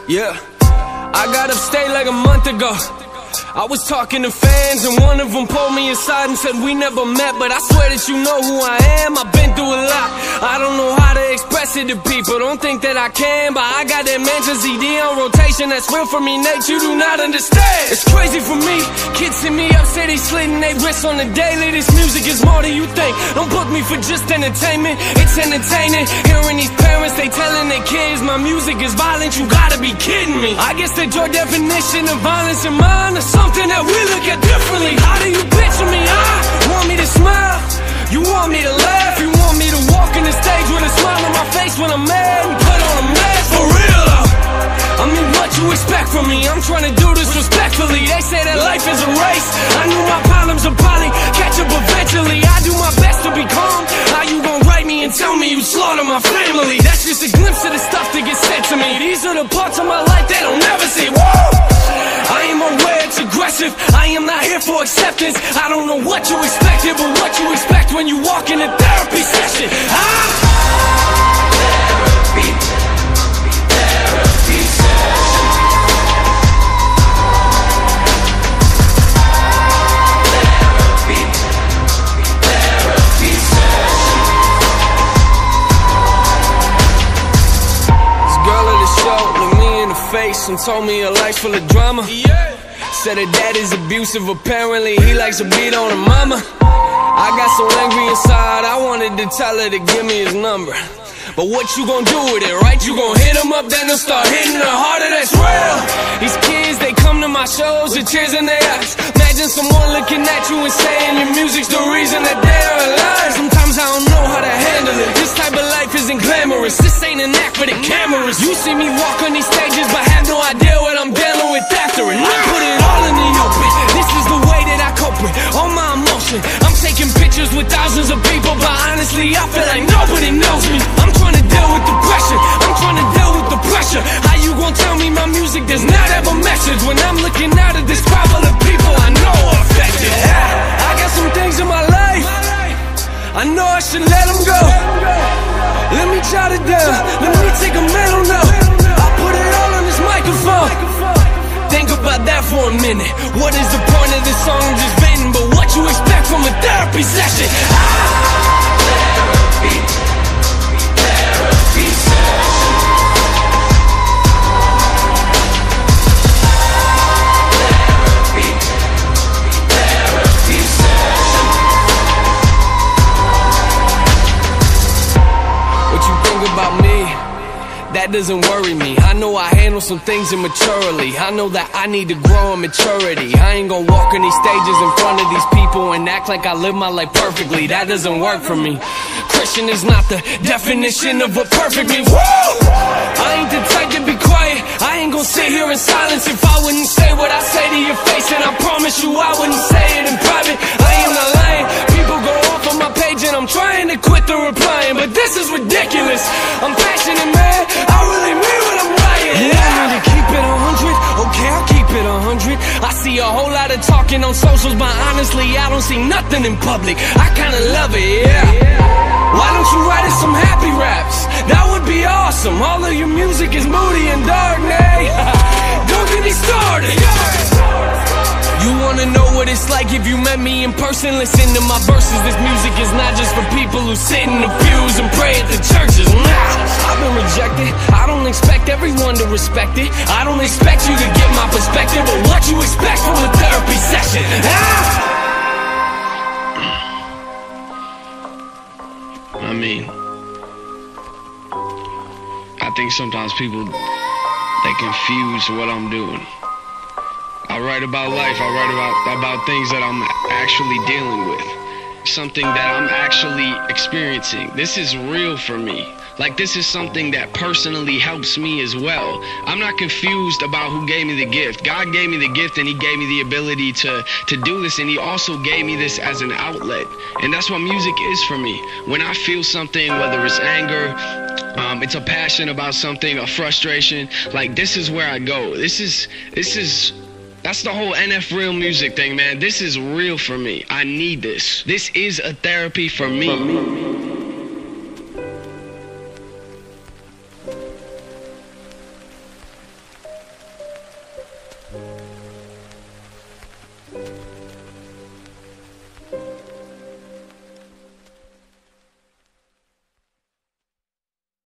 Yeah, I got upstate like a month ago. I was talking to fans and one of them pulled me aside and said we never met, but I swear that you know who I am. I've been through a lot. I don't know how to express it to people. Don't think that I can, but I got that Mansion CD on rotation. That's real for me, Nate. You do not understand. It's crazy for me. Kids hit me up, say they slitting they wrists on the daily. This music is more than you think. Don't book me for just entertainment. It's entertaining. Hearing these parents, they telling their kids my music is violent. You gotta be kidding me. I guess that your definition of violence and mine is something that we look at differently. How do you picture me? Want me to smile? You want me to laugh? You want me to walk in the stage with a smile on my face when I'm mad and put on a mask? For real though, I mean, what you expect from me? I'm trying to do this respectfully. They say that life is a race. I knew my problems would probably catch up eventually. I do my best to be calm. How you gon' write me and tell me you slaughter my family? That's just a glimpse of the stuff that gets said to me. These are the parts of my life they don't never see. Whoa! I am aware it's aggressive. I am not here for acceptance. I don't know what you expected, but what you expect when you walk in a therapy session. Therapy session. Therapy session. This girl at the show looked me in the face and told me her life's full of drama. Said her dad is abusive, apparently he likes to beat on her mama. I got so angry inside, I wanted to tell her to give me his number. But what you gon' do with it, right? You gon' hit him up, then they'll start hitting her harder, that's real. These kids, they come to my shows with tears in their eyes. Imagine someone looking at you and saying your music's the reason that they're alive. Sometimes I don't know how to handle it. This type of life isn't glamorous. This ain't an act for the cameras. You see me walk on these stages, but have no idea what I'm dealing with after it. I put it all in the open. This is the way that I cope with all my emotion. I'm taking pictures with thousands of people, but honestly, I feel like nobody knows me. I'm trying to deal with the pressure. I'm trying to deal with the pressure. How you gon' tell me my music does not have a message when I'm looking out at this crowd full of people I know are affected? I got some things in my life I know I should let them go. Let me jot it down. Let me take a mental note. I put it all on this microphone. Think about that for a minute. What is the point of this song I'm just venting? But what you expect from a therapy session? Therapy session. Therapy session. What you think about me? That doesn't worry me. I know I handle some things immaturely. I know that I need to grow in maturity. I ain't gonna walk on these stages in front of these people and act like I live my life perfectly. That doesn't work for me. Christian is not the definition of what perfect means. Woo! I ain't the type to be quiet. I ain't gonna sit here in silence if I wouldn't say what I say to your face. And I promise you I wouldn't say it in private. I am not lying. People go off on my page and I'm trying to quit the replying, but this is ridiculous. I'm passionate, man. I really mean what I'm writing. You want me to keep it 100? Okay, I'll keep it 100. I see a whole lot of talking on socials, but honestly, I don't see nothing in public. I kinda love it, yeah. Why don't you write us some happy raps? That would be awesome. All of your music is moody and dark, nay. Don't get me started. You wanna know what it's like if you met me in person? Listen to my verses. This music is not just for people who sit in the pews and pray at the churches. Nah, I've been rejected. I don't expect everyone to respect it. I don't expect you to get my perspective, but what you expect from a therapy session? I mean, I think sometimes people, they confuse what I'm doing. I write about life, I write about things that I'm actually dealing with. Something that I'm actually experiencing. This is real for me. Like, this is something that personally helps me as well. I'm not confused about who gave me the gift. God gave me the gift and he gave me the ability to do this, and he also gave me this as an outlet. And that's what music is for me. When I feel something, whether it's anger, it's a passion about something, a frustration, like, this is where I go. That's the whole NF Real music thing, man. This is real for me. I need this. This is a therapy for me. Peace.